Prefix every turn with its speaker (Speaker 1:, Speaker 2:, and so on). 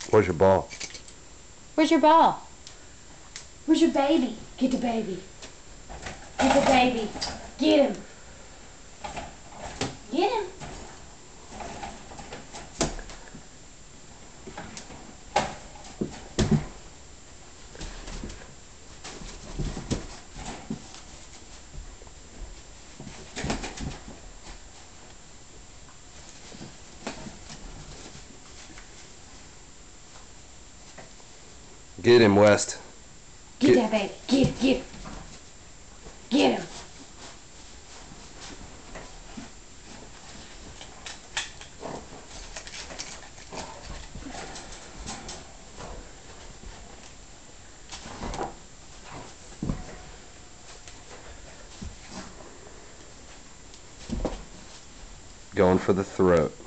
Speaker 1: Where's your ball?
Speaker 2: Where's your ball?
Speaker 3: Where's your baby? Get the baby. Get the baby. Get him. Get him.
Speaker 1: Get him, West.
Speaker 3: Get that baby. Get him. Get him.
Speaker 1: Going for the throat.